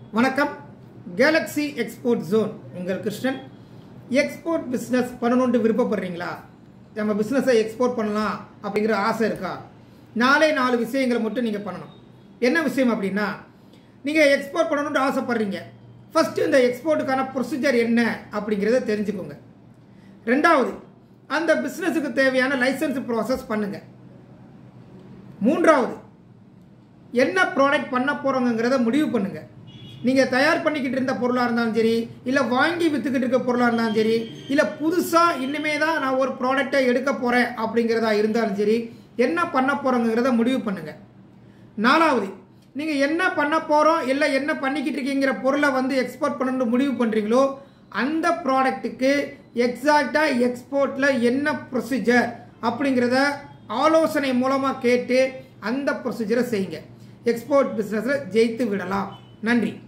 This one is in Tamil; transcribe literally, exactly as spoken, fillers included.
வணக்கம். கேலக்ஸி எக்ஸ்போர்ட் ஜோன் உங்கள் கிருஷ்ணன். எக்ஸ்போர்ட் பிஸ்னஸ் பண்ணணும்னு விருப்பப்படுறீங்களா? நம்ம பிஸ்னஸை எக்ஸ்போர்ட் பண்ணலாம் அப்படிங்கிற ஆசை இருக்கா? நாலே நாலு விஷயங்களை மட்டும் நீங்கள் பண்ணணும். என்ன விஷயம் அப்படின்னா, நீங்கள் எக்ஸ்போர்ட் பண்ணணும்னு ஆசைப்படுறீங்க. ஃபஸ்ட்டு இந்த எக்ஸ்போர்ட்டுக்கான ப்ரொசீஜர் என்ன அப்படிங்கிறத தெரிஞ்சுக்கோங்க. ரெண்டாவது, அந்த பிஸ்னஸுக்கு தேவையான லைசன்ஸ் ப்ராசஸ் பண்ணுங்கள். மூன்றாவது, என்ன ப்ராடக்ட் பண்ண போகிறோங்கிறத முடிவு பண்ணுங்கள். நீங்கள் தயார் பண்ணிக்கிட்டு இருந்த பொருளாக இருந்தாலும் சரி, இல்லை வாங்கி விற்றுக்கிட்டு இருக்க பொருளாக இருந்தாலும் சரி, இல்லை புதுசாக இன்னுமே தான் நான் ஒரு ப்ராடக்டை எடுக்க போகிறேன் அப்படிங்கிறதா இருந்தாலும் சரி, என்ன பண்ண போகிறோங்கிறத முடிவு பண்ணுங்கள். நாலாவது, நீங்கள் என்ன பண்ண போகிறோம் இல்லை என்ன பண்ணிக்கிட்டு இருக்கீங்கிற பொருளை வந்து எக்ஸ்போர்ட் பண்ணணும்னு முடிவு பண்ணுறீங்களோ அந்த ப்ராடக்ட்டுக்கு எக்ஸாக்டாக எக்ஸ்போர்ட்டில் என்ன ப்ரொசீஜர் அப்படிங்கிறத ஆலோசனை மூலமாக கேட்டு அந்த ப்ரொசீஜரை செய்யுங்க. எக்ஸ்போர்ட் பிஸ்னஸில் ஜெயித்து விடலாம். நன்றி.